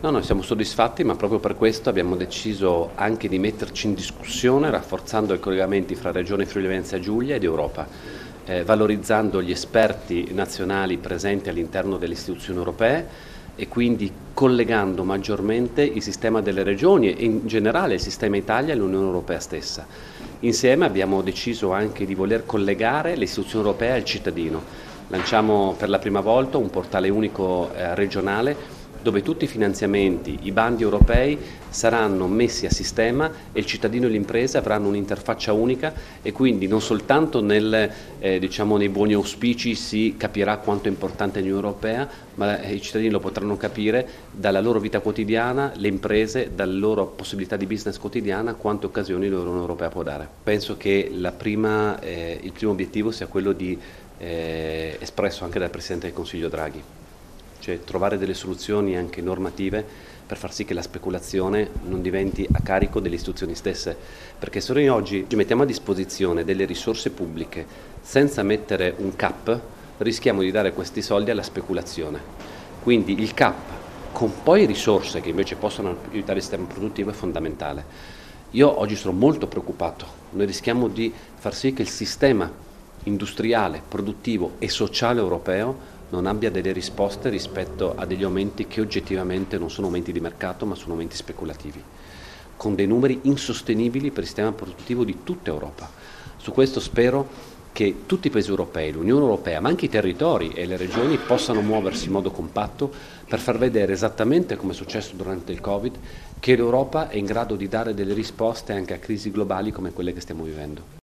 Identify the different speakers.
Speaker 1: No, noi siamo soddisfatti, ma proprio per questo abbiamo deciso anche di metterci in discussione, rafforzando i collegamenti fra Regione Friuli Venezia Giulia ed Europa, valorizzando gli esperti nazionali presenti all'interno delle istituzioni europee e quindi collegando maggiormente il sistema delle regioni e in generale il sistema Italia all'Unione Europea stessa. Insieme abbiamo deciso anche di voler collegare le istituzioni europee al cittadino. Lanciamo per la prima volta un portale unico regionale dove tutti i finanziamenti, i bandi europei saranno messi a sistema e il cittadino e le imprese avranno un'interfaccia unica e quindi non soltanto nei buoni auspici si capirà quanto è importante l'Unione Europea, ma i cittadini lo potranno capire dalla loro vita quotidiana, le imprese, dalla loro possibilità di business quotidiana, quante occasioni l'Unione Europea può dare. Penso che il primo obiettivo sia quello espresso anche dal Presidente del Consiglio Draghi, cioè trovare delle soluzioni anche normative per far sì che la speculazione non diventi a carico delle istituzioni stesse, perché se noi oggi ci mettiamo a disposizione delle risorse pubbliche senza mettere un cap, rischiamo di dare questi soldi alla speculazione. Quindi il cap con poi risorse che invece possono aiutare il sistema produttivo è fondamentale. Io oggi sono molto preoccupato, noi rischiamo di far sì che il sistema industriale, produttivo e sociale europeo non abbia delle risposte rispetto a degli aumenti che oggettivamente non sono aumenti di mercato ma sono aumenti speculativi, con dei numeri insostenibili per il sistema produttivo di tutta Europa. Su questo spero che tutti i paesi europei, l'Unione Europea, ma anche i territori e le regioni possano muoversi in modo compatto per far vedere esattamente come è successo durante il Covid che l'Europa è in grado di dare delle risposte anche a crisi globali come quelle che stiamo vivendo.